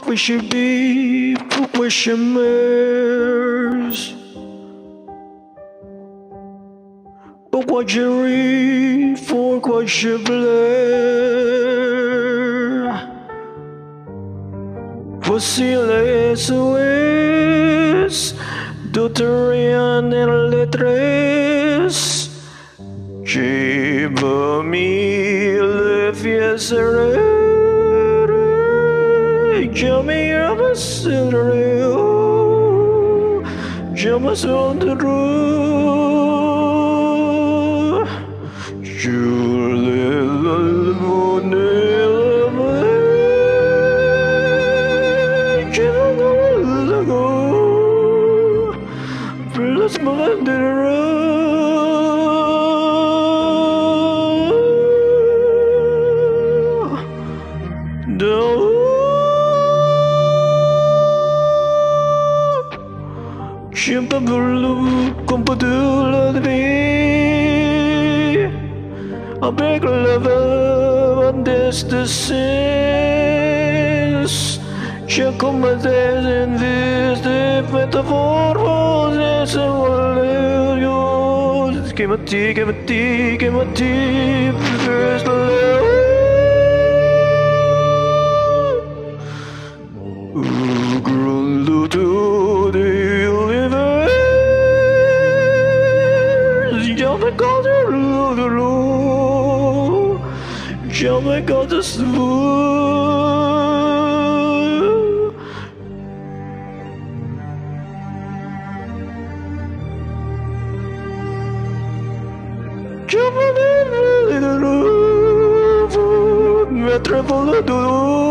Pourquoi je vis, pourquoi je meurs? Pourquoi je ris, pourquoi je pleure? Voici les SOS de Terrien et la détresse. J'ai vomi le fiel serré. Jamais accéléré, jamais sur de roue. Je l'ai monnaie, je l'ai go. Plus mal de roue. Je ne peux plus comprendre la vie avec le vent de sens. Je commande des envies de métaphores et ce malheur qui me tire, plus jamais quand je suis mettre pour le dos.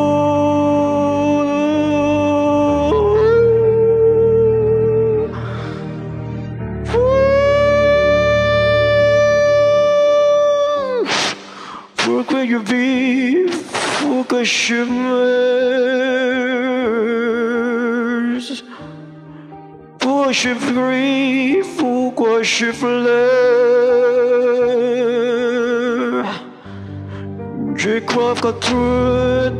Pourquoi je vis, pourquoi je meurs? Pourquoi je crie, pourquoi je pleure? Je crois que tout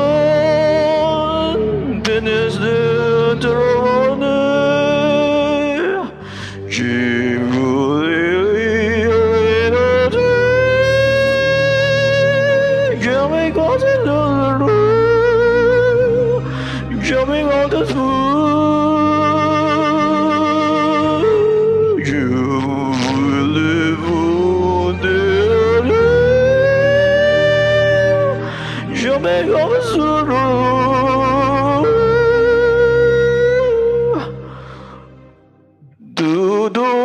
donne, bénisse de te rendre. J'ai voulu jamais quand c'est l'heure, jamais quand c'est fou. Je voulais vous dire, jamais quand c'est l'heure.